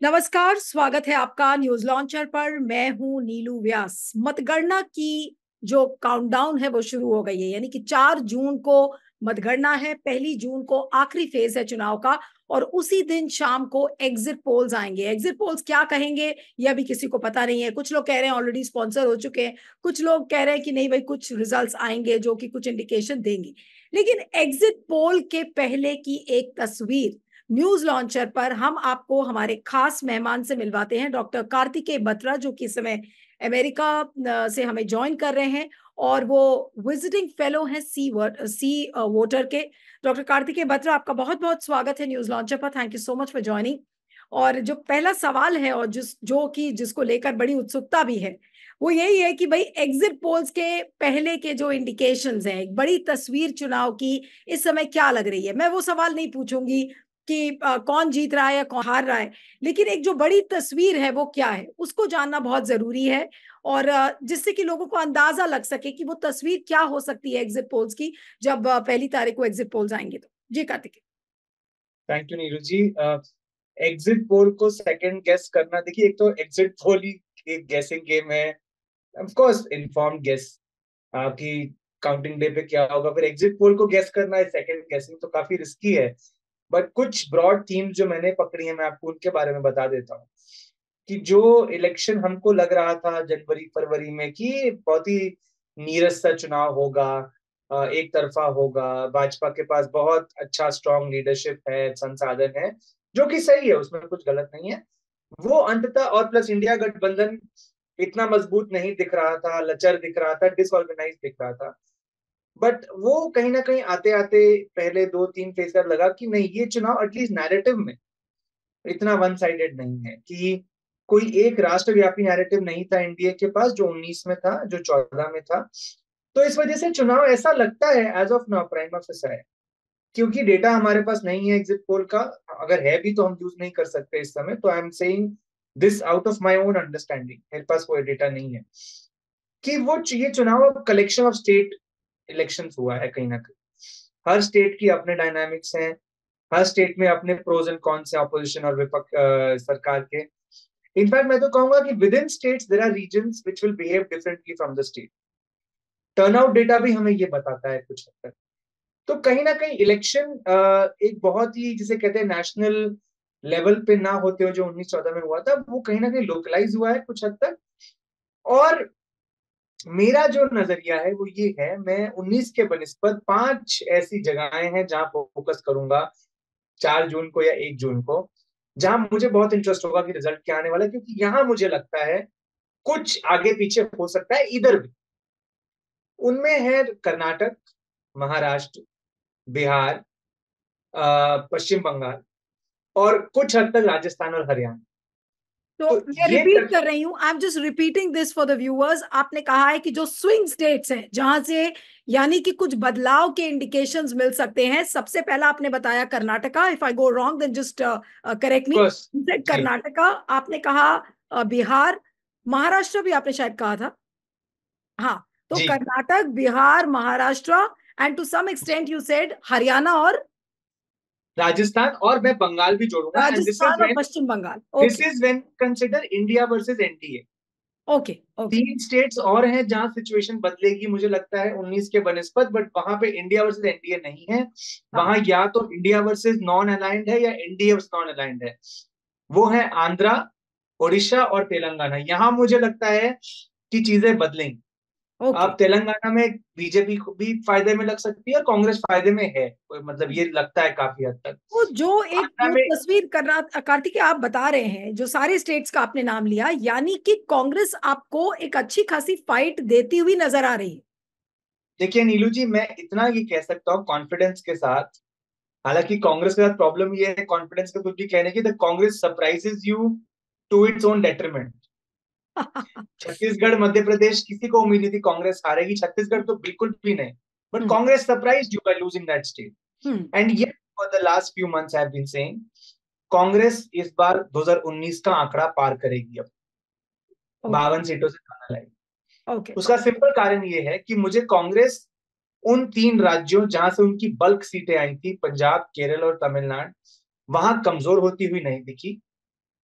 नमस्कार, स्वागत है आपका न्यूज लॉन्चर पर। मैं हूं नीलू व्यास। मतगणना की जो काउंटडाउन है वो शुरू हो गई है, यानी कि 4 जून को मतगणना है, 1 जून को आखिरी फेज है चुनाव का। और उसी दिन शाम को एग्जिट पोल्स आएंगे। एग्जिट पोल्स क्या कहेंगे ये अभी किसी को पता नहीं है। कुछ लोग कह रहे हैं ऑलरेडी स्पॉन्सर हो चुके हैं, कुछ लोग कह रहे हैं कि नहीं भाई कुछ रिजल्ट्स आएंगे जो कि कुछ इंडिकेशन देंगे। लेकिन एग्जिट पोल के पहले की एक तस्वीर न्यूज लॉन्चर पर हम आपको हमारे खास मेहमान से मिलवाते हैं, डॉक्टर कार्तिकेय बत्रा, जो कि इस समय अमेरिका से हमें ज्वाइन कर रहे हैं और वो विजिटिंग फेलो हैं सी वोटर के। डॉक्टर कार्तिकेय बत्रा, आपका बहुत बहुत स्वागत है न्यूज लॉन्चर पर। Thank you so much for joining. और जो पहला सवाल है और जिसको लेकर बड़ी उत्सुकता भी है, वो यही है कि भाई एग्जिट पोल्स के पहले के जो इंडिकेशंस हैं, एक बड़ी तस्वीर चुनाव की इस समय क्या लग रही है। मैं वो सवाल नहीं पूछूंगी कि कौन जीत रहा है या कौन हार रहा है, लेकिन एक जो बड़ी तस्वीर है वो क्या है उसको जानना बहुत जरूरी है। और जिससे कि लोगों को अंदाजा लग सके कि वो तस्वीर क्या हो सकती है एग्जिट पोल्स की, जब 1 तारीख को एग्जिट पोल्स आएंगे। तो जी Kartik. Thank you Neeru ji. Exit poll को सेकंड गेस करना, देखिए, एक तो एग्जिट पोल ही एक गेसिंग गेम है। ऑफ कोर्स इन्फॉर्म्ड गेस कि काउंटिंग डे पे क्या होगा, फिर एग्जिट पोल को गेस करना है सेकंड गेसिंग, तो काफी रिस्की है। बट कुछ ब्रॉड थीम्स जो मैंने पकड़ी है, मैं आपको उनके बारे में बता देता हूँ। कि जो इलेक्शन हमको लग रहा था जनवरी फरवरी में कि बहुत ही नीरस सा चुनाव होगा, एक तरफा होगा, भाजपा के पास बहुत अच्छा स्ट्रांग लीडरशिप है, संसाधन है, जो कि सही है, उसमें कुछ गलत नहीं है। वो अंततः, और प्लस इंडिया गठबंधन इतना मजबूत नहीं दिख रहा था, लचर दिख रहा था, डिसऑर्गेनाइज दिख रहा था। बट वो कहीं ना कहीं आते आते पहले 2-3 फेज का लगा कि नहीं, ये चुनाव एटलीस्ट नैरेटिव में इतना वन साइडेड नहीं है, कि कोई एक राष्ट्रव्यापी नैरेटिव नहीं था एनडीए के पास, जो 19 में था, जो 14 में था। तो इस वजह से चुनाव ऐसा लगता है as of now prima facie है। क्योंकि डेटा हमारे पास नहीं है एग्जिट पोल का, अगर है भी तो हम यूज नहीं कर सकते इस समय, तो I am saying this out of my own understanding, मेरे पास कोई डेटा नहीं है कि ये चुनाव अब कलेक्शन ऑफ स्टेट इलेक्शंस हुआ है कहीं ना कहीं। हर स्टेट की अपने डायनामिक्स हैं, हर स्टेट में अपने प्रोज एंड कॉन्स हैं, ऑपोजिशन और विपक्ष सरकार के। इनफैक्ट मैं तो कहूंगा कि within states there are reasons which will behave differently from the state. Turnout data भी हमें ये बताता है कुछ हद तक। तो कहीं ना कहीं इलेक्शन एक बहुत ही, जिसे कहते हैं, नेशनल लेवल पे ना होते हुए जो 1914 में हुआ था, वो कहीं ना कहीं लोकलाइज हुआ है कुछ हद तक। और मेरा जो नजरिया है वो ये है, मैं 19 के बनिस्बत 5 ऐसी जगहें हैं जहां फोकस करूंगा 4 जून को या 1 जून को, जहां मुझे बहुत इंटरेस्ट होगा कि रिजल्ट क्या आने वाला है, क्योंकि यहां मुझे लगता है कुछ आगे पीछे हो सकता है इधर भी। उनमें है कर्नाटक, महाराष्ट्र, बिहार, पश्चिम बंगाल, और कुछ हद तक राजस्थान और हरियाणा। तो तो मैं ये रिपीट कर रही हूँ, I am just repeating this for the viewers. आपने कहा है कि जो स्विंग स्टेट्स हैं जहां से यानी कि कुछ बदलाव के इंडिकेशंस मिल सकते हैं, सबसे पहला आपने बताया Karnataka. If I go wrong then just correct me. बस जी। कर्नाटका आपने कहा, बिहार, महाराष्ट्र भी आपने शायद कहा था। हाँ, तो जी, Karnataka, Bihar, Maharashtra, and to some extent you said Haryana और राजस्थान, और मैं बंगाल भी जोड़ूंगा। एंड राजस्थान और Paschim Bengal. This okay is when consider India versus NDA. Okay okay. 3 states और हैं जहां सिचुएशन बदलेगी मुझे लगता है 19 के बनस्पत, बट वहां पे इंडिया वर्सेस एनडीए नहीं है। हाँ, वहां या तो इंडिया वर्सेस नॉन अलाइंड है या एनडीए वर्सेस नॉन अलाइंड है। वो है आंध्रा, उड़ीसा और तेलंगाना। यहां मुझे लगता है कि चीजें बदलेंगी। ओके। अब तेलंगाना में बीजेपी को भी फायदे में लग सकती है और कांग्रेस फायदे में है, मतलब ये लगता है काफी हद तक। वो जो एक आंध्रा जो में, तस्वीर करना कार्तिकेय आप बता रहे हैं, जो सारे स्टेट्स का आपने नाम लिया, यानी कि कांग्रेस आपको एक अच्छी खासी फाइट देती हुई नजर आ रही है। देखिए नीलू जी, मैं इतना ये कह सकता हूँ कॉन्फिडेंस के साथ। हालांकि कांग्रेस के साथ प्रॉब्लम ये है कॉन्फिडेंस का कुछ भी कहने की, the Congress surprises you to its own detriment. Chhattisgarh, Madhya Pradesh, किसी को उम्मीद नहीं थी कांग्रेस हारेगी, छत्तीसगढ़ तो बिल्कुल भी नहीं। But hmm Congress surprise you by losing that state. Hmm. And ये for the last few months I have been saying, Congress इस बार 2019 का आंकड़ा पार करेगी अब, ओके 52 सीटों से ज्यादा लाएगी। ओके। उसका सिंपल कारण ये है कि मुझे कांग्रेस उन 3 राज्यों जहां से उनकी बल्क सीटें आई थी, पंजाब, केरल और तमिलनाडु, वहां कमजोर होती हुई नहीं दिखी।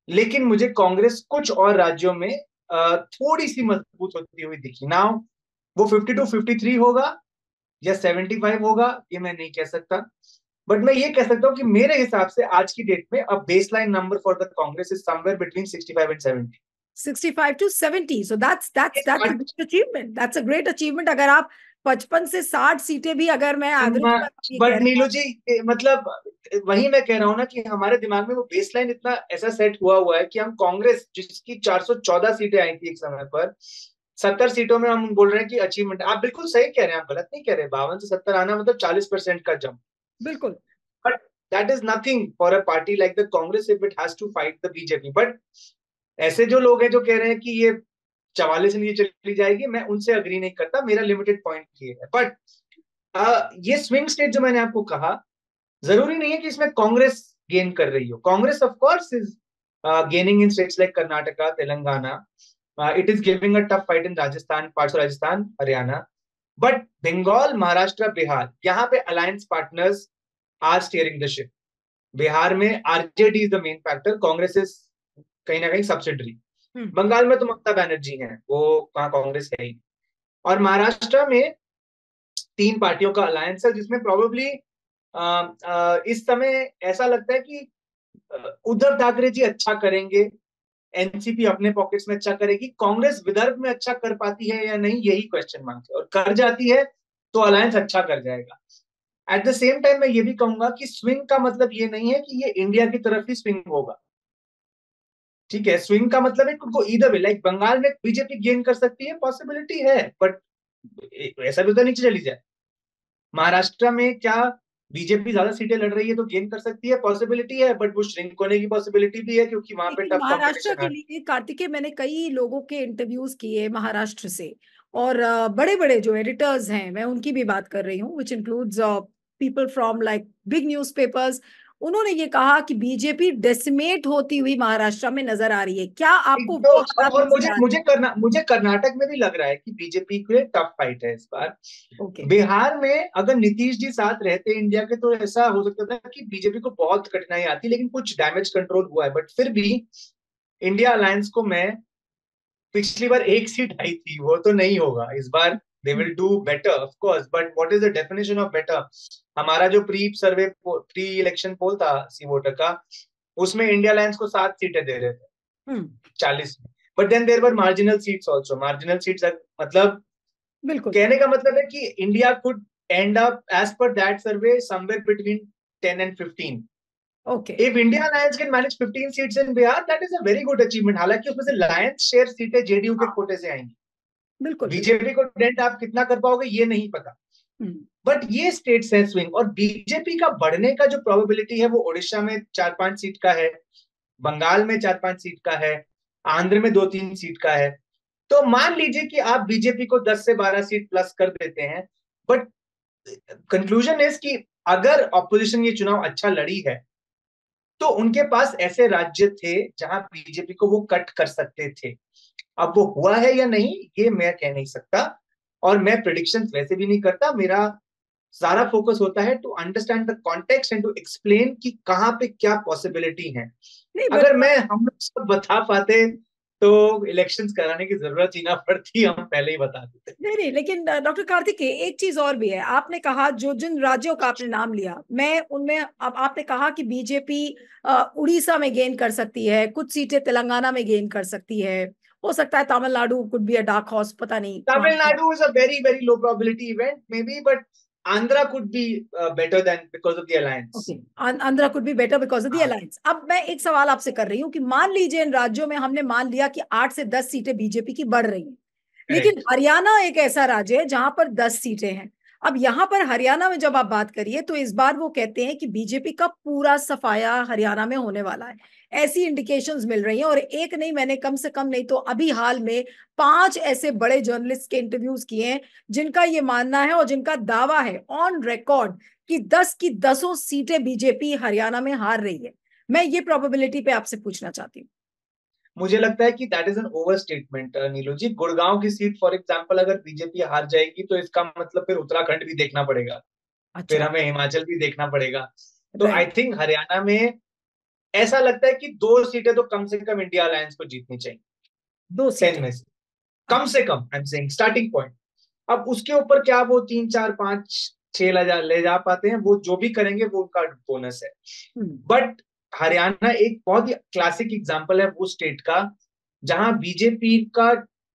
लेकिन मुझे कांग्रेस कुछ और राज्यों में थोड़ी सी मजबूत होती हुई दिखी। नाउ वो 52-53 होगा या 75 होगा, ये मैं नहीं कह सकता, बट मैं ये कह सकता हूँ कि मेरे हिसाब से आज की डेट में अब baseline number for the Congress is somewhere between 65 and 70। 65 to 70, so that's a great achievement, that's a great achievement। अगर आप 55 से 60 सीटें भी, अगर मैं एवरेज पर ये कह बट रही नीलू जी, मतलब वही मैं कह रहा हूँ ना कि हमारे दिमाग में वो बेसलाइन इतना ऐसा सेट हुआ हुआ है कि हम कांग्रेस जिसकी 414 सीटें आई थी एक समय पर, 70 सीटों में हम बोल रहे हैं कि अचीवमेंट। आप बिल्कुल सही कह रहे हैं, आप गलत नहीं कह रहे। 52 से 70 आना मतलब 40% का जंप। बिल्कुल। But that is nothing for a party like the Congress if it has to fight the BJP. But ऐसे जो लोग हैं जो कह रहे हैं कि ये 44 से नीचे चली जाएगी, मैं उनसे अग्री नहीं करता। मेरा लिमिटेड पॉइंट ये है। बट ये स्विंग स्टेट जो मैंने आपको कहा, जरूरी नहीं है कि इसमें कांग्रेस गेन कर रही हो। Congress of course is gaining in states like Karnataka, Telangana. It is giving a tough fight in Rajasthan, parts of Rajasthan, Haryana. But Bengal, Maharashtra, Bihar, यहाँ पे alliance partners are steering the ship. Bihar में RJD is the main factor, Congress is कहीं ना कहीं सब्सिडरी। बंगाल में तो ममता बनर्जी है, वो कहाँ कांग्रेस है ही। और महाराष्ट्र में 3 पार्टियों का अलायंस है, जिसमें प्रोबेबली इस समय ऐसा लगता है कि उद्धव ठाकरे जी अच्छा करेंगे, एनसीपी अपने पॉकेट्स में अच्छा करेगी, कांग्रेस विदर्भ में अच्छा कर पाती है या नहीं, यही क्वेश्चन मार्क है। और कर जाती है तो अलायंस अच्छा कर जाएगा। एट द सेम टाइम मैं ये भी कहूंगा कि स्विंग का मतलब ये नहीं है कि ये इंडिया की तरफ ही स्विंग होगा। ठीक है, स्विंग का मतलब है उनको इधर वे, लाइक बंगाल में बीजेपी गेन कर सकती है, पॉसिबिलिटी है, बट ऐसा भी तो नीचे चली जाए। महाराष्ट्र में क्या बीजेपी ज्यादा सीटें लड़ रही है तो गेन कर सकती है, पॉसिबिलिटी है, बट वो श्रिंक होने की पॉसिबिलिटी भी है क्योंकि वहां पे लेकिन टफ महाराष्ट्र कंपटीशन के है। लिए कार्तिकेय, मैंने कई लोगों के इंटरव्यूज किए महाराष्ट्र से, और बड़े बड़े जो एडिटर्स हैं, मैं उनकी भी बात कर रही हूँ, which includes people from like big newspapers. उन्होंने ये कहा कि बीजेपी डेसिमेट होती हुई महाराष्ट्र में नजर आ रही है। क्या आपको तो वो हालात और नजर आ रहे मुझे कर्नाटक में भी लग रहा है कि बीजेपी के लिए टफ फाइट है इस बार। हैं? ओके। बिहार में अगर नीतीश जी साथ रहते इंडिया के तो ऐसा हो सकता था कि बीजेपी को बहुत कठिनाई आती, लेकिन कुछ डैमेज कंट्रोल हुआ है। बट फिर भी इंडिया अलायंस को मैं, पिछली बार एक सीट आई थी, वो तो नहीं होगा इस बार। They will do better of course, but what is the definition of better? हमारा जो प्री इलेक्शन पोल था सी वोटर का, उसमें इंडिया अलायंस को 7 सीटें दे रहे थे हम्म। 40 में। But then there were marginal seats also, marginal seats, मतलब बिल्कुल। कहने का मतलब है कि India could end up as per that survey somewhere between 10 and 15। Okay. If India Alliance can manage 15 seats in Bihar, that is a very good achievement। हालांकि उसमें से लायंस शेयर सीटें जेडीयू के हाँ, कोटे से आएंगी। बिल्कुल बिल्कुल। बीजेपी को डेंट आप कितना कर पाओगे ये नहीं पता। हम्म। बट ये स्टेट्स है स्विंग, और बीजेपी का बढ़ने का जो प्रोबेबिलिटी है वो उड़ीसा में 4-5 सीट का है, बंगाल में 4-5 सीट का है, आंध्र में 2-3 सीट का है। तो मान लीजिए कि आप बीजेपी को 10 से 12 सीट प्लस कर देते हैं। बट कंक्लूजन इज कि अगर ऑपोजिशन ये चुनाव अच्छा लड़ी है तो उनके पास ऐसे राज्य थे जहां बीजेपी को वो कट कर सकते थे। अब वो हुआ है या नहीं ये मैं कह नहीं सकता, और मैं प्रिडिक्शन वैसे भी नहीं करता। मेरा सारा फोकस होता है to understand the context and to explain कि कहाँ पे क्या पॉसिबिलिटी है। नहीं, अगर मैं हम लोग सब बता पाते तो इलेक्शंस कराने की जरूरत ही ना पड़ती, हम पहले ही बता देते। नहीं नहीं, लेकिन डॉक्टर कार्तिकेय, एक चीज और भी है। आपने कहा जो जिन राज्यों का आपने नाम लिया, मैं उनमें, अब आपने कहा कि बीजेपी उड़ीसा में गेन कर सकती है, कुछ सीटें तेलंगाना में गेन कर सकती है, हो सकता है Tamil Nadu could be a dark horse, पता नहीं वहां पे। Tamil Nadu is a very, very low probability event, maybe, but Andhra could be better than because of the okay, alliance. Andhra could be better because of the हाँ, alliance. अब मैं एक सवाल आपसे कर रही हूँ कि मान लीजिए इन राज्यों में हमने मान लिया कि 8 से 10 सीटें बीजेपी की बढ़ रही हैं, लेकिन करेक्ट। हरियाणा एक ऐसा राज्य है जहां पर 10 सीटें हैं। अब यहां पर हरियाणा में जब आप बात करिए तो इस बार वो कहते हैं कि बीजेपी का पूरा सफाया हरियाणा में होने वाला है, ऐसी इंडिकेशंस मिल रही हैं। और एक नहीं, मैंने कम से कम नहीं तो अभी हाल में 5 ऐसे बड़े जर्नलिस्ट के इंटरव्यूज किए हैं जिनका ये मानना है और जिनका दावा है ऑन रिकॉर्ड कि 10 की 10 सीटें बीजेपी हरियाणा में हार रही है। मैं ये प्रोबेबिलिटी पे आपसे पूछना चाहती हूँ। मुझे लगता है कि that is an over statement Neelu ji. Gurgaon की सीट फॉर एग्जांपल अगर बीजेपी हार जाएगी तो इसका मतलब फिर उत्तराखंड भी देखना पड़ेगा, फिर अच्छा। हमें हिमाचल भी देखना पड़ेगा। तो आई राइट। थिंक हरियाणा में ऐसा लगता है कि 2 सीटें तो कम से कम इंडिया अलायंस को जीतनी चाहिए, 10 2 सीटें। में से कम से कम, I am saying starting point. अब उसके ऊपर क्या वो 3 4 5 6 ले जा पाते हैं, वो जो भी करेंगे वो उनका बोनस है। हम्म। बट हरियाणा एक बहुत ही क्लासिक एग्जांपल है वो स्टेट का, जहां बीजेपी का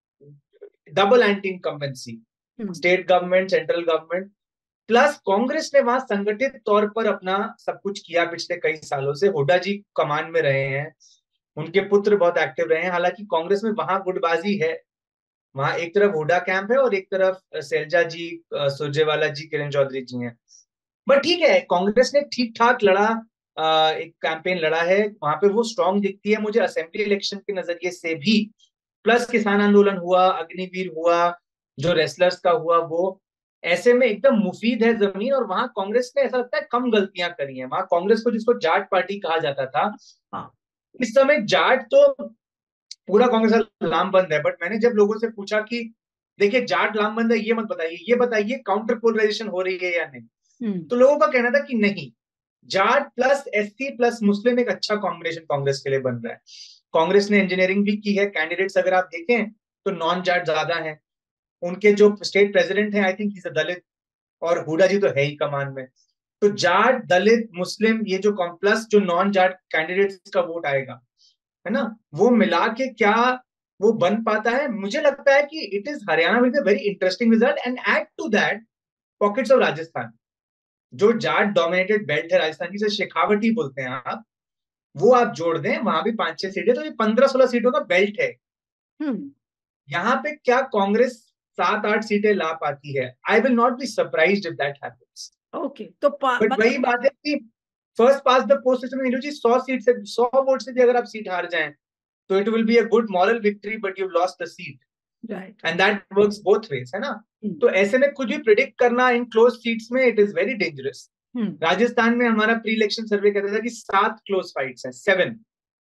double anti incumbency, hmm. State government central government plus Congress ने वहां संगठित तौर पर अपना सब कुछ किया पिछले कई सालों से। हुड्डा जी कमान में रहे हैं, उनके पुत्र बहुत एक्टिव रहे हैं। हालांकि कांग्रेस में वहां गुटबाजी है, वहां एक तरफ हुड्डा कैंप है और एक तरफ सैलजा जी, सुरजेवाला जी, किरण चौधरी जी हैं। बट ठीक है, कांग्रेस ने ठीक ठाक लड़ा, एक कैंपेन लड़ा है, वहां पे वो स्ट्रांग दिखती है मुझे असेंबली इलेक्शन के नजरिए से भी। प्लस किसान आंदोलन हुआ, अग्निवीर हुआ, जो रेसलर्स का हुआ, वो ऐसे में एकदम मुफीद है जमीन। और वहां कांग्रेस ने ऐसा लगता है कम गलतियां करी हैं। वहां कांग्रेस को, जिसको जाट पार्टी कहा जाता था, हाँ। इस समय जाट तो पूरा कांग्रेस का लामबंद है। बट मैंने जब लोगों से पूछा कि देखिए जाट लामबंद है, ये मत बताइए, ये बताइए काउंटर पोलराइजेशन हो रही है या नहीं, हम्म। तो लोगों का कहना था कि नहीं, Jat plus SC plus Muslim एक अच्छा कॉम्बिनेशन कांग्रेस के लिए बन रहा है। कांग्रेस ने इंजीनियरिंग भी की है, कैंडिडेट्स अगर आप देखें तो नॉन जाट ज्यादा हैं। उनके जो स्टेट प्रेसिडेंट हैं, आई थिंक इज अ दलित, और हुडा जी तो है ही कमान में। तो जाट, दलित, मुस्लिम, ये जो प्लस जो नॉन जाट कैंडिडेट्स का वोट आएगा, है ना, वो मिला के क्या वो बन पाता है। मुझे लगता है कि it is Haryana will be very interesting result. And add to that pockets of Rajasthan, जो जाट डोमिनेटेड बेल्ट है राजस्थान की, जिसे शेखावटी बोलते हैं आप, वो आप जोड़ दें, वहां भी 5 6 सीटें, तो ये 15 16 सीटों का बेल्ट है। हम्म। यहाँ पे क्या कांग्रेस 7 8 सीटें ला पाती है, I will not be surprised if that happens. Okay, तो बट वही मतलब। बात है कि first past the post system में नीरू जी, 100 सीट से, 100 वोट से भी अगर आप सीट हार जाएं तो it will be a good moral victory, but you lost the seat, right. And that works both ways, है ना। तो ऐसे में कुछ भी प्रिडिक्ट करना इन क्लोज सीट्स में it is very dangerous. Hmm. Rajasthan में हमारा प्री इलेक्शन सर्वे कहता था कि 7 क्लोज फाइट्स हैं, 7,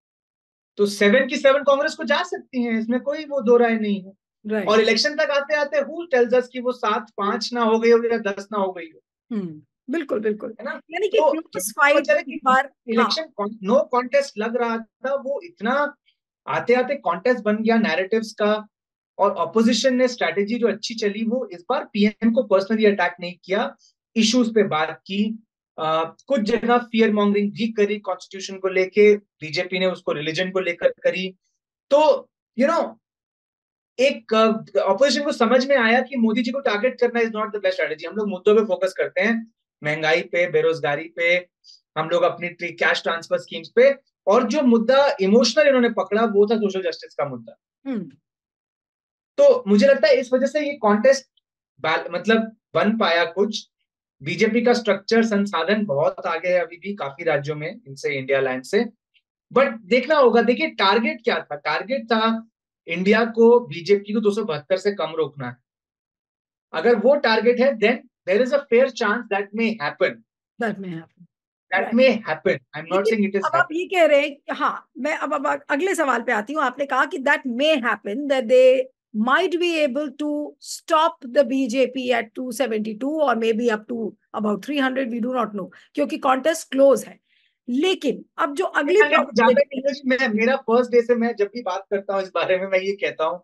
तो 7 की 7 कांग्रेस को जा सकती हैं, इसमें कोई वो दो राय नहीं है। और राइट। इलेक्शन तक आते आते हु टेल्स अस कि वो 7 5 ना हो गई हो या 10 ना हो गई हो, हम्म। बिल्कुल बिल्कुल। है ना। यानी कि तो क्लोज जब पता फाइट चले इस कि बार। हाँ। इलेक्शन नो कॉन्टेस्ट लग रहा था, वो इतना आते आते कॉन्टेस्ट बन गया नैरेटिव्स का। और ऑपोजिशन ने स्ट्रैटेजी जो अच्छी चली, वो इस बार पीएम को पर्सनली अटैक नहीं किया, इश्यूज पे बात की। कुछ जगह फियर मॉन्गरिंग भी करी कॉन्स्टिट्यूशन को लेके, बीजेपी ने उसको रिलीजन को लेकर करी। तो यू you नो know, एक ऑपोजिशन को समझ में आया कि मोदी जी को टारगेट करना is not the best strategy. हम लोग मुद्दों पे फोकस करते हैं, महंगाई पे, बेरोजगारी पे, हम लोग अपनी कैश ट्रांसफर स्कीम्स पे। और जो मुद्दा इमोशनल इन्होंने पकड़ा वो था सोशल जस्टिस का मुद्दा। हम्म। तो मुझे लगता है इस वजह से ये कॉन्टेस्ट मतलब बन पाया कुछ। बीजेपी का स्ट्रक्चर संसाधन बहुत आगे है अभी भी काफी राज्यों में इनसे, इंडिया लाइन से। बट देखना होगा। देखिए टारगेट क्या था, टारगेट था इंडिया को बीजेपी को 272 से कम रोकना है। अगर वो टारगेट है then there is a fair chance that may happen, that may happen. That right. May happen, I am not लेकिन सेइंग इट इज अब आप हैपन। ये कह रहे हैं हाँ, मैं अब अगले सवाल पे आती हूँ। आपने कहा कि that may happen that they might be able to stop the BJP at 272 or maybe up to about 300, we do not know, क्योंकि कॉन्टेस्ट क्लोज है। लेकिन अब जो अगली जहां पे प्रॉब्लम। नीरज, मैं मेरा फर्स्ट डे से मैं जब भी बात करता हूँ इस बारे में, मैं ये कहता हूँ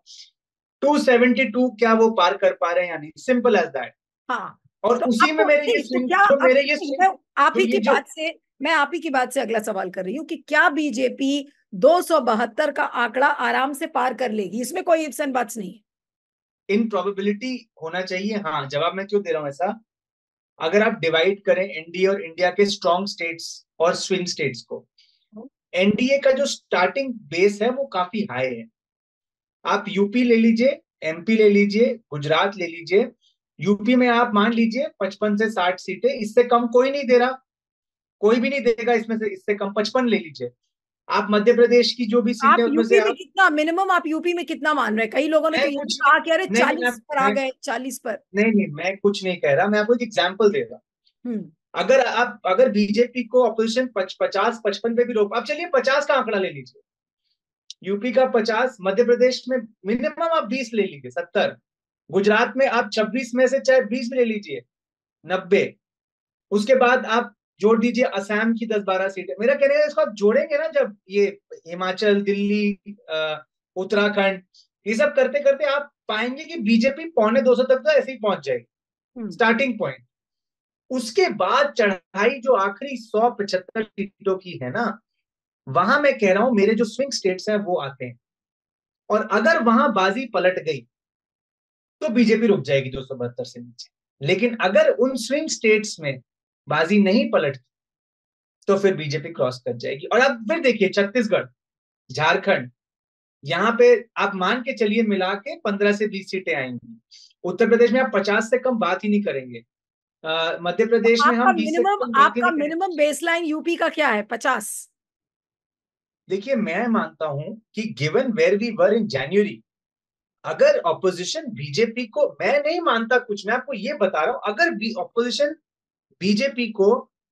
272 क्या वो पार कर पा रहे हैं या नहीं, सिंपल एज दैट। हाँ। और तो उसी में आपको मेरे ये नहीं, तो स्विंग, क्या जो अब मेरे ये स्विंग, मैं आप जो ही की ये जो बात से मैं आप ही की बात से अगला सवाल कर रही हूँ कि क्या बीजेपी 272 का आंकड़ा आराम से पार कर लेगी? इसमें कोई इफ्स एंड बट्स नहीं है। इन प्रोबेबिलिटी होना चाहिए। हाँ, जवाब मैं क्यों दे रहा हूँ ऐसा, अगर आप डिवाइड करें एनडीए और इंडिया के स्ट्रॉन्ग स्टेट्स और स्विंग स्टेट्स को, एनडीए का जो स्टार्टिंग बेस है वो काफी हाई है। आप यूपी ले लीजिए, एमपी ले लीजिए, गुजरात ले लीजिए। यूपी में आप मान लीजिए 55 से 60 सीटें, इससे कम कोई नहीं दे रहा, कोई भी नहीं देगा इसमें से, इससे कम 55 ले लीजिए। आप मध्य प्रदेश की जो भी सीटें आप उसमें से यूपी में आप, कितना मिनिमम, आप यूपी में कितना मान रहे हैं? कई लोगों ने तो मैं ये भी कुछ कहा कि अरे नहीं, 40 पर आ मैं गए, 40 पर। नहीं नहीं, मैं कुछ नहीं कह रहा, मैं आपको एक एग्जाम्पल दे रहा हूँ। हम्म। अगर बीजेपी को ऑपोजिशन 50 55 पे भी रोक, आप चलिए 50 का आंकड़ा ले लीजिए, यूपी का 50, मध्य प्रदेश में मिनिमम आप 20 ले लीजिए, 70, गुजरात में आप 26 में से चाहे 20 में ले लीजिए, 90। उसके बाद आप जोड़ दीजिए असम की 10-12 सीटें। मेरा कहने का इसको आप जोड़ेंगे ना, जब ये हिमाचल, दिल्ली, उत्तराखंड, ये सब करते करते आप पाएंगे कि बीजेपी 250 तक तो ऐसे ही पहुंच जाएगी, स्टार्टिंग पॉइंट। उसके बाद चढ़ाई जो आखिरी 175 सीटों की है ना, वहां मैं कह रहा हूं मेरे जो स्विंग स्टेट्स हैं वो आते हैं, और अगर वहां बाजी पलट गई तो बीजेपी रुक जाएगी 272 से नीचे। लेकिन अगर उन स्विंग स्टेट्स में बाजी नहीं पलटती तो फिर बीजेपी क्रॉस कर जाएगी। और अब फिर देखिए छत्तीसगढ़, झारखंड, यहाँ पे आप मान के चलिए मिला के 15 से 20 सीटें आएंगी। उत्तर प्रदेश में आप 50 से कम बात ही नहीं करेंगे। मध्य प्रदेश में हम 20 से कम बात ही आपका नहीं करेंगे। मिनिमम बेसलाइन यूपी का क्या है? 50? देखिए मैं मानता हूं कि given where we were in January, अगर ऑपोजिशन बीजेपी को, मैं नहीं मानता कुछ, मैं आपको ये बता रहा हूं, अगर ऑपोजिशन बीजेपी को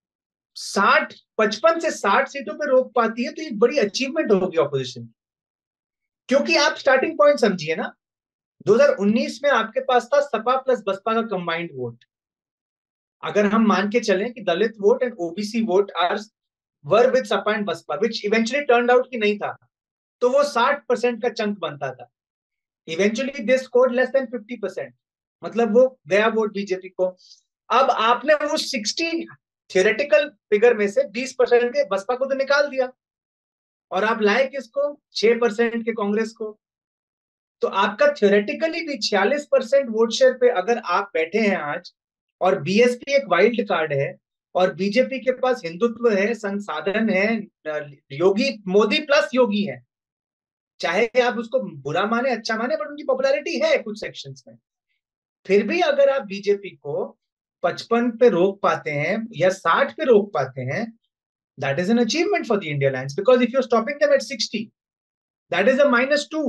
55 से 60 सीटों पे रोक पाती है तो ये बड़ी अचीवमेंट होगी ऑपोजिशन। क्योंकि आप स्टार्टिंग पॉइंट समझिए ना, 2019 में आपके पास था सपा प्लस बसपा का कंबाइंड वोट। अगर हम मान के चलें कि Dalit vote and OBC vote are were with Sapa and Basapa, which eventually turned out कि नहीं था, तो वो 60% का चंक बनता था। Eventually they scored less than 50%, मतलब वो गया वोट बीजेपी को। अब आपने वो 60 थियोरेटिकल फिगर में से 20% के बसपा को तो निकाल दिया, और आप लाए किसको? 6% के कांग्रेस को। तो आपका थियोरेटिकली भी 46% वोट शेयर पे अगर आप बैठे हैं आज, और बीएसपी एक वाइल्ड कार्ड है, और बीजेपी के पास हिंदुत्व है, संसाधन है, योगी, मोदी प्लस योगी है, चाहे आप उसको बुरा माने अच्छा माने, बट उनकी पॉपुलैरिटी है कुछ सेक्शंस में। फिर भी अगर आप बीजेपी को 55 पे रोक पाते हैं या 60 पे रोक पाते हैं, that is an achievement for the India lines, because if you are stopping them at 60, that is a -2।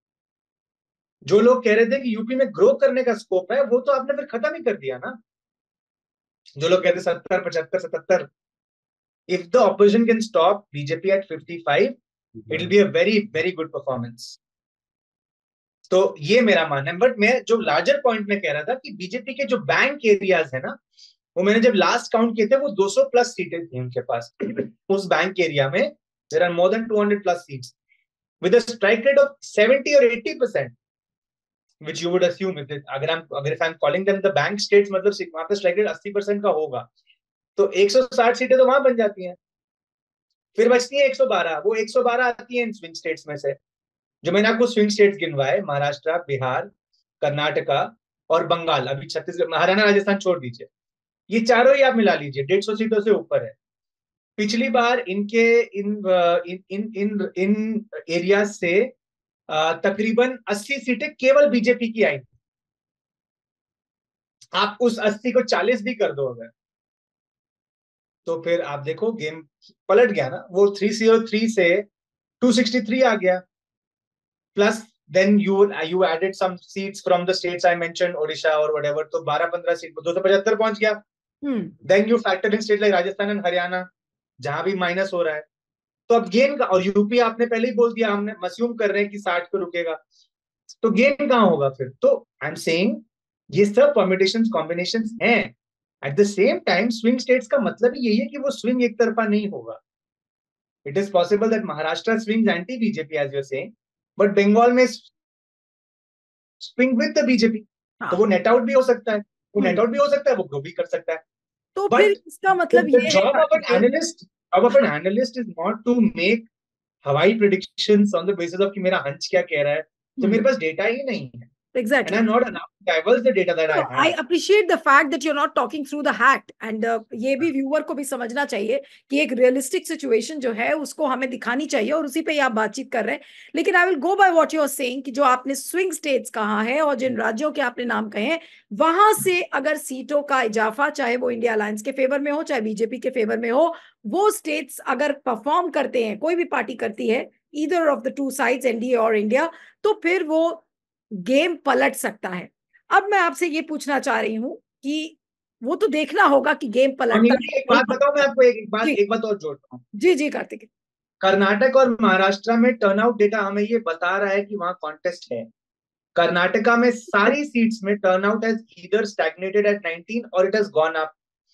जो लोग कह रहे थे कि यूपी में ग्रो करने का स्कोप है, वो तो आपने फिर खत्म ही कर दिया ना। जो लोग कहते 70, 75, 77, if the opposition can stop BJP at 55, it will be a very very good performance. तो ये मेरा मानना है। बट मैं जो लार्जर पॉइंट में कह रहा था कि बीजेपी के जो बैंक एरियाज है ना, वो मैंने जब लास्ट काउंट किए थे वो 200 प्लस सीटें थी उनके पास। उस बैंक एरिया में there are more than 200 plus seats with a strike rate of 70 और 80%, which you would assume if अगर if I'm calling them the bank states, मतलब वहां पे स्ट्राइक रेट 80% का होगा, तो 160 सीटें तो वहां बन जाती हैं। फिर बचती है 112, वो 112 आती है इन स्विंग स्टेट्स में से। जो मैंने आपको स्विंग स्टेट्स गिनवाए, महाराष्ट्र, बिहार, कर्नाटका और बंगाल, अभी छत्तीसगढ़, हरियाणा, राजस्थान छोड़ दीजिए, ये चारों ही आप मिला लीजिए, 150 सीटों से ऊपर है। पिछली बार इनके इन इन इन इन, इन एरिया से तकरीबन 80 सीटें केवल बीजेपी की आई। आप उस 80 को 40 भी कर दो अगर, तो फिर आप देखो गेम पलट गया ना। वो 303 से 263 आ गया, plus then you added some seats from the states I mention, Odisha और व्हाटएवर, तो 12-15 सीट 275 पहुंच गया। Then you factor in state like Rajasthan and Haryana, जहां भी माइनस हो रहा है। तो अब गेन का, और यूपी आपने पहले ही बोल दिया, हमने मस्यूम कर रहे हैं कि 60 पे रुकेगा, तो गेन कहां होगा फिर? तो आई एम सेइंग ये सब परमिटेशंस, कॉम्बिनेशंस हैं। At the same time swing states का मतलब ही यही है कि वो स्विंग एक तरफा नहीं होगा। It is possible that Maharashtra swings anti BJP as you are saying, but Bengal में स्विंग विद द बीजेपी, तो वो नेट आउट भी हो सकता है, वो नेट आउट भी हो सकता है, वो ग्रो भी कर सकता है। तो फिर बट इसका मतलब the ये है job of an Kartikeya. analyst, job of an analyst is not to make हवाई predictions on the basis of कि मेरा हंच क्या कह रहा है, तो मेरे पास डेटा ही नहीं है, and exactly. I'm not allowed to divulge the data that I I have. Appreciate the fact that you are not talking through the hat, and ये भी व्यूअर को भी समझना चाहिए कि एक रियलिस्टिक सिचुएशन जो है उसको हमें दिखानी चाहिए, और उसी पे ही आप बातचीत कर रहे हैं। लेकिन I will go by what you are saying कि जो आपने स्विंग स्टेट्स कहा है और जिन राज्यों के आपने नाम कहे हैं, वहां से अगर सीटों का इजाफा, चाहे वो इंडिया अलायंस के फेवर में हो चाहे बीजेपी के फेवर में हो, वो स्टेट्स अगर परफॉर्म करते हैं, कोई भी पार्टी करती है, either of the two sides, NDA और इंडिया, तो फिर वो गेम पलट सकता है। अब मैं आपसे ये पूछना चाह रही हूं कि वो तो देखना होगा कि गेम और पलटता नीरू है जी एक नहीं बात बताऊं मैं पलटता। आपको, जी एक बात और जोड़ता हूँ। जी जी कार्तिक। कर्नाटक और महाराष्ट्र में टर्नआउट डेटा हमें ये बता रहा है कि वहां कॉन्टेस्ट है। कर्नाटका में सारी सीट्स में turnout has either stagnated at 19 और it has gone up.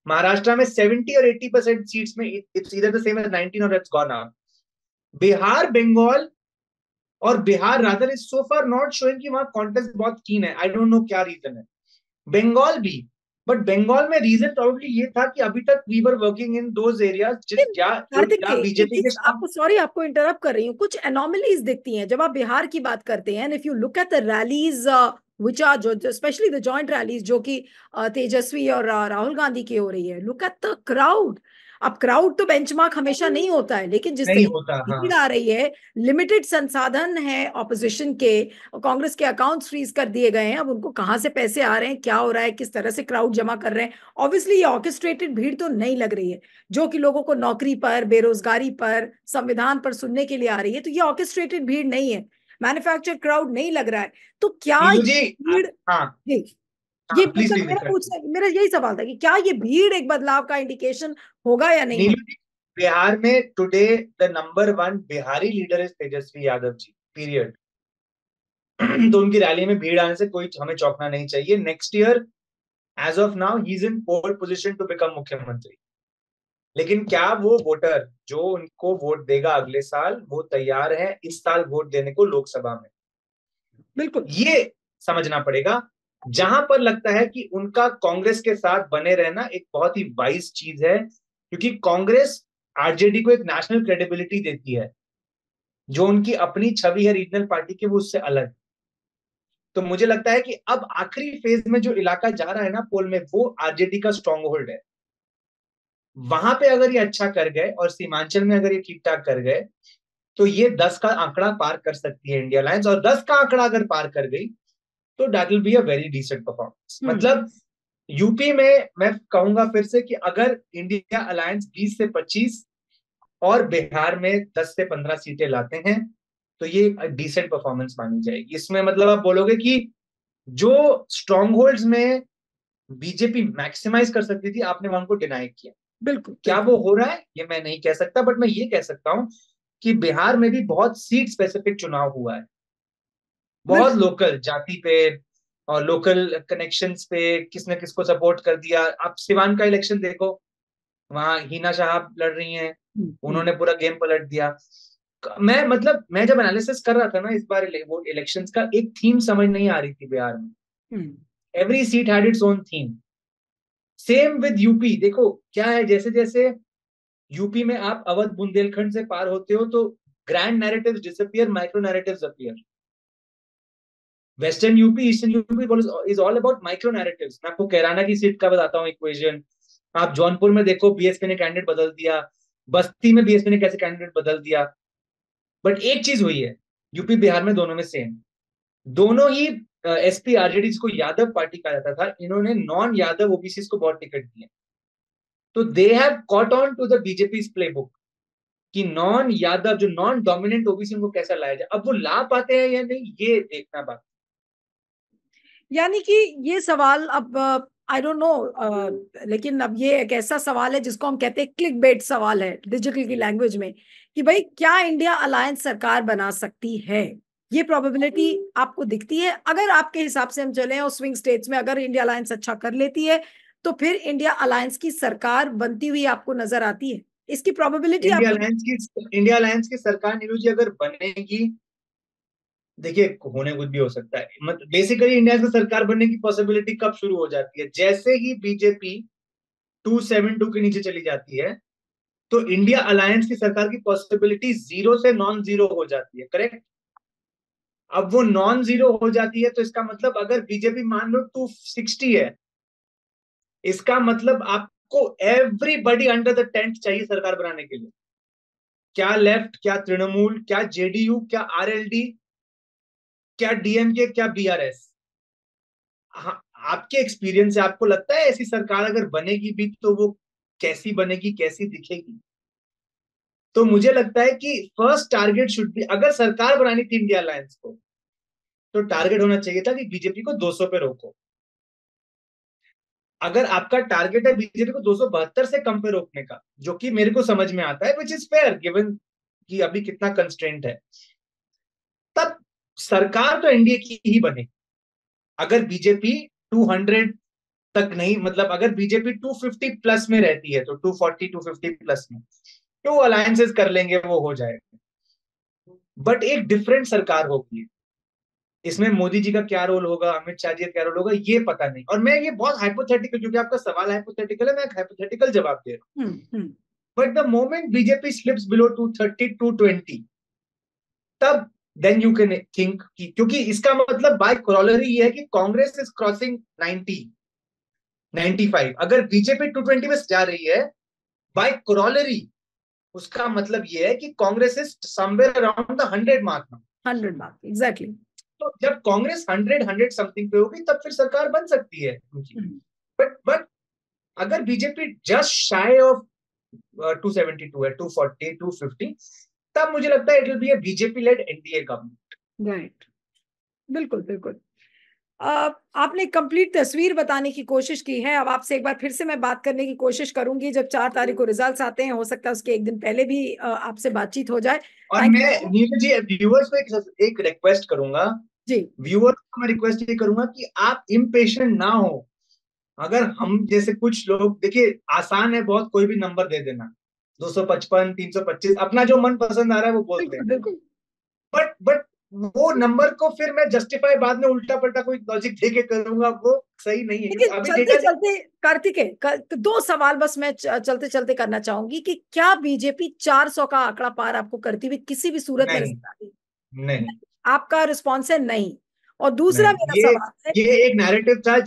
Maharashtra में 70 और 80% सीट्स में it's either the same as 19 और it's gone up. Bihar, Bengal और Bihar rather is so far not showing कि वहां कॉन्टेस्ट बहुत कीन है। आई डोंट नो क्या रीजन है। बंगाल भी, बट बंगाल में रीजन प्रोबेबली ये था कि अभी तक we were working in those areas जो कार्तिक या बीजेपी के स्ट्रांग। आपको सॉरी आपको इंटरप्ट कर रही हूँ, कुछ एनोमलीज दिखती हैं जब आप बिहार की बात करते हैं। If you look at the rallies which are जो स्पेशली द जॉइंट रैलीज जो कि तेजस्वी और राहुल गांधी की हो रही है, लुक एट द क्राउड। अब क्राउड तो बेंचमार्क हमेशा नहीं होता है, लेकिन जिस नहीं तरीके होता, से हाँ। भीड़ आ रही है, लिमिटेड संसाधन है ऑपोजिशन के, और कांग्रेस के अकाउंट्स फ्रीज कर दिए गए हैं, अब उनको कहाँ से पैसे आ रहे हैं, क्या हो रहा है, किस तरह से क्राउड जमा कर रहे हैं, ऑब्वियसली ये ऑर्केस्ट्रेटेड भीड़ तो नहीं लग रही है जो कि लोगों को नौकरी पर, बेरोजगारी पर, संविधान पर सुनने के लिए आ रही है। तो ये ऑर्केस्ट्रेटेड भीड़ नहीं है, मैन्युफैक्चर क्राउड नहीं लग रहा है। तो क्या नीलू ये जी, भीड़, हाँ ये हाँ, ये प्लीज मतलब प्लीज। मेरा यही सवाल था कि क्या ये भीड़ एक बदलाव का इंडिकेशन होगा या नहीं नीलू होगा? जी, बिहार में today the number one Bihari leader is Tejashwi Yadav ji, period. तो उनकी रैली में भीड़ आने से कोई हमें चौंकना नहीं चाहिए। Next year as of now he is in pole position to become मुख्यमंत्री। लेकिन क्या वो वोटर जो उनको वोट देगा अगले साल, वो तैयार है इस साल वोट देने को लोकसभा में? बिल्कुल। ये समझना पड़ेगा। जहां पर लगता है कि उनका कांग्रेस के साथ बने रहना एक बहुत ही वाइज चीज है, क्योंकि कांग्रेस आरजेडी को एक नेशनल क्रेडिबिलिटी देती है। जो उनकी अपनी छवि है रीजनल पार्टी की, वो उससे अलग। तो मुझे लगता है कि अब आखिरी फेज में जो इलाका जा रहा है ना पोल में, वो आरजेडी का स्ट्रॉन्ग होल्ड है। वहां पे अगर ये अच्छा कर गए और सीमांचल में अगर ये ठीक ठाक कर गए, तो ये 10 का आंकड़ा पार कर सकती है इंडिया अलायंस। और 10 का आंकड़ा अगर पार कर गई तो that will be a very decent performance. Hmm. मतलब यूपी में मैं कहूंगा फिर से कि अगर इंडिया अलायंस 20 से 25 और बिहार में 10 से 15 सीटें लाते हैं, तो ये डिसेंट परफॉर्मेंस मानी जाएगी। इसमें मतलब आप बोलोगे कि जो स्ट्रॉन्ग होल्ड्स में बीजेपी मैक्सिमाइज कर सकती थी, आपने वहां को डिनाई किया। बिल्कुल क्या बिल्कुल। वो हो रहा है ये मैं नहीं कह सकता, बट मैं ये कह सकता हूं कि बिहार में भी बहुत सीट स्पेसिफिक चुनाव हुआ है। बहुत बिल्कुल। लोकल जाति पे और लोकल कनेक्शंस पे किसने किसको सपोर्ट कर दिया। आप सिवान का इलेक्शन देखो, वहां हिना शाह लड़ रही हैं, हम्म। उन्होंने पूरा गेम पलट दिया। मैं जब एनालिसिस कर रहा था ना इस बार वो इलेक्शंस का, एक थीम समझ नहीं आ रही थी बिहार में। Hmm. Every seat had its own theme. Same with UP. देखो क्या है, जैसे जैसे यूपी में आप अवध बुंदेलखंड से पार होते हो तो grand narratives disappear, micro narratives appear. Western UP, eastern UP is all about micro narratives. मैं आपको कैराना की सीट का बताता हूँ इक्वेशन। आप जौनपुर में देखो, बीएसपी ने कैंडिडेट बदल दिया। बस्ती में बीएसपी ने कैसे कैंडिडेट बदल दिया। बट एक चीज हुई है यूपी बिहार में, दोनों में सेम। दोनों ही एसपी आरजेडी को यादव पार्टी कहा जाता था, इन्होंने नॉन यादव ओबीसी को बहुत टिकट दिए। तो they have caught on to the BJP playbook कि नॉन यादव जो नॉन डोमिनेंट ओबीसी उनको कैसा लाया जाए। अब वो ला पाते हैं या नहीं, ये देखना बात। यानी कि ये सवाल अब आई डोंट नो, लेकिन अब ये एक ऐसा सवाल है जिसको हम कहते हैं क्लिक बेट सवाल है डिजिटल की लैंग्वेज में, कि भाई क्या इंडिया अलायंस सरकार बना सकती है? ये प्रोबेबिलिटी आपको दिखती है? अगर आपके हिसाब से हम चलें और स्विंग स्टेट्स में अगर इंडिया अलायंस अच्छा कर लेती है, तो फिर इंडिया अलायंस की सरकार बनती हुई आपको नजर आती है? इसकी प्रोबेबिलिटी आपको? इंडिया अलायंस की सरकार नीरू जी अगर बनेगी, देखिए होने कुछ भी हो सकता है। मतलब बेसिकली इंडिया की सरकार बनने की पॉसिबिलिटी कब शुरू हो जाती है, जैसे ही बीजेपी 272 के नीचे चली जाती है, तो इंडिया अलायंस की सरकार की पॉसिबिलिटी जीरो से नॉन जीरो हो जाती है। करेक्ट? अब वो नॉन जीरो हो जाती है, तो इसका मतलब अगर बीजेपी मान लो 260 है, इसका मतलब आपको एवरीबडी अंडर द टेंट चाहिए सरकार बनाने के लिए। क्या लेफ्ट, क्या तृणमूल, क्या जेडीयू, क्या आरएलडी, क्या डीएमके, क्या बीआरएस। हाँ, आपके एक्सपीरियंस से आपको लगता है ऐसी सरकार अगर बनेगी भी तो वो कैसी बनेगी, कैसी दिखेगी? तो मुझे लगता है कि फर्स्ट टारगेट शुड बी, अगर सरकार बनानी थी इंडिया अलायंस को, तो टारगेट होना चाहिए था कि बीजेपी को 200 पे रोको। अगर आपका टारगेट है बीजेपी को 272 से कम पे रोकने का, जो कि मेरे को समझ में आता है, विच इज फेयर गिवन कि अभी कितना कंस्ट्रेंट है, तब सरकार तो एनडीए की ही बनेगी। अगर बीजेपी 200 तक नहीं, मतलब अगर बीजेपी 250 प्लस में रहती है तो 240 250 प्लस में तो अलायंसेस कर लेंगे, वो हो जाएगा। बट एक डिफरेंट सरकार होगी, इसमें मोदी जी का क्या रोल होगा, अमित शाह जी का क्या रोल होगा, ये पता नहीं। और मैं ये बहुत हाइपोथेटिकल, क्योंकि आपका सवाल हाइपोथेटिकल है, मैं एक हाइपोथेटिकल जवाब दे रहा हूँ। But the moment BJP slips below 230 220, तब देन यू कैन थिंक कि, क्योंकि इसका मतलब बाय कोरोलरी ये है कि कांग्रेस इज क्रॉसिंग 90 95। अगर बीजेपी 220 में जा रही है बाय कोरोलरी, उसका मतलब ये है कि Congress is somewhere around the 100 mark. 100 mark, exactly. तो जब कांग्रेस 100 समथिंग पे होगी तब फिर सरकार बन सकती है उनकी। बट अगर बीजेपी जस्ट शाय ऑफ 272 है, 240 250, तब मुझे लगता है it will be a BJP led NDA government. Right, बिल्कुल बिल्कुल। आपने कंप्लीट तस्वीर बताने की कोशिश की है। अब आपसे एक बार फिर से मैं बात करने की कोशिश करूंगी जब 4 तारीख को रिजल्ट्स आते हैं, हो सकता है उसके एक दिन पहले भी आपसे बातचीत हो जाए। और थैंक मैं यू नीरज जी व्यूअर्स को एक रिक्वेस्ट करूंगा जी। व्यूअर्स को मैं रिक्वेस्ट ये करूंगा कि आप इम्पेशेंट ना हो। अगर हम जैसे कुछ लोग, देखिए आसान है बहुत कोई भी नंबर दे देना, 255 325, अपना जो मन पसंद आ रहा है वो बोलते बिल्कुल हैं। बिल्कुल। बट वो नंबर को फिर मैं जस्टिफाई बाद में उल्टा पलटा कोई लॉजिक दे के करूंगा, वो सही नहीं है, क्योंकि लेकिन अभी चलते डेटा। चलते कार्तिकेय 2 सवाल बस मैं चलते चलते करना चाहूंगी कि क्या बीजेपी 400 का आंकड़ा पार आपको करती हुई किसी भी सूरत में नहीं नजर आ रही नहीं है? आपका रिस्पॉन्स है नहीं। और दूसरा नहीं, मेरा ये सवाल है, ये एक नैरेटिव था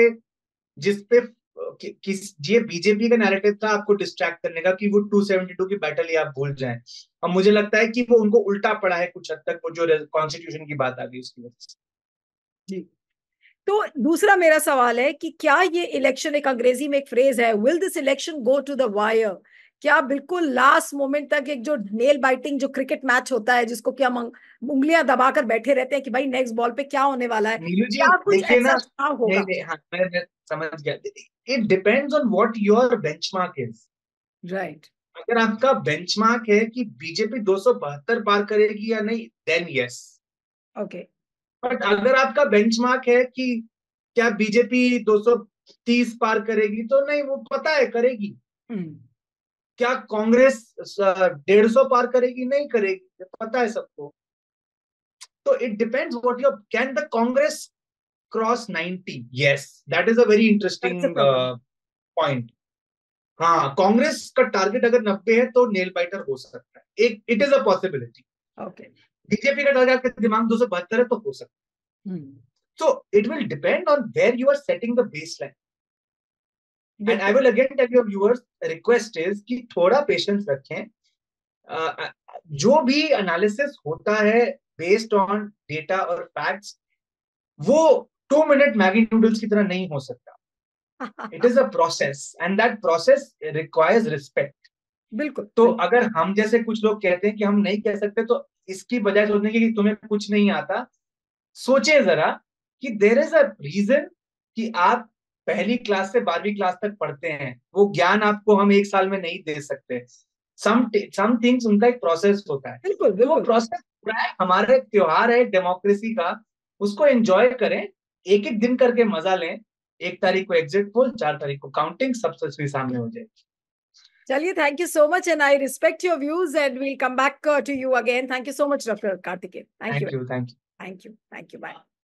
जिसपे ये बीजेपी का नैरेटिव था आपको डिस्ट्रैक्ट करने का, कि वो 272 की बैटल ही आप भूल जाएं। और मुझे लगता है कि वो उनको उल्टा पड़ा है कुछ हद तक, वो जो कॉन्स्टिट्यूशन की बात आ गई उसकी वजह से। जी। तो दूसरा मेरा सवाल है कि क्या ये इलेक्शन, एक अंग्रेजी में एक फ्रेज है, will this election go to the wire? क्या बिल्कुल लास्ट मोमेंट तक एक जो नेल बाइटिंग जो क्रिकेट मैच होता है जिसको क्या उंगलियां दबाकर बैठे रहते हैं कि भाई नेक्स्ट बॉल पे क्या होने वाला है, नीलू जी क्या कुछ देखिए ना, ऐसा चुनाव नहीं होगा? नहीं, हाँ मैं समझ गया। It depends on what your benchmark is. Right. अगर आपका बेंचमार्क है कि बीजेपी 272 पार करेगी या नहीं, देन यस। ओके। बट अगर आपका बेंचमार्क है कि क्या बीजेपी 230 पार करेगी, तो नहीं, वो पता है करेगी। क्या कांग्रेस 150 पार करेगी, नहीं करेगी, पता है सबको। तो it depends what your, can the Congress cross 90? Yes, that is a very that's a interesting problem. Point. हाँ, कांग्रेस का टारगेट अगर 90 है तो नेल बाइटर हो सकता है, एक it is a possibility. Okay. BJP का टारगेट आपके दिमाग 272 है तो हो सकता है। तो it will depend on where you are setting the baseline. And I बिल्कुल। Will again tell your viewers, request is कि थोड़ा पेशेंस रखें। जो भी एनालिसिस होता है बेस्ड ऑन डेटा और फैक्ट्स, वो 2 मिनट मैगी नूडल्स की तरह नहीं हो सकता। It is a process and that process requires respect. बिल्कुल तो बिल्कुल। अगर हम जैसे कुछ लोग कहते हैं कि हम नहीं कह सकते, तो इसकी बजाय सोचने की कि तुम्हें कुछ नहीं आता, सोचे जरा कि देयर इज अ रीजन कि आप पहली क्लास से 12वीं क्लास तक पढ़ते हैं, वो ज्ञान आपको हम एक साल में नहीं दे सकते। सम थिंग्स, उनका एक प्रोसेस होता है। बिल्कुल तो वो बिल्कुल। प्रोसेस हमारे त्योहार है डेमोक्रेसी का, उसको एंजॉय करें, एक एक दिन करके मजा लें। 1 तारीख को एग्जिट पोल, 4 तारीख को काउंटिंग, सब तस्वीर सामने हो जाएगी। चलिए, thank you so much and I respect your views and will come back to you again. Thank you so much doctor Kartikeya. Thank you. Thank you, thank you. Thank you. Thank you. Bye.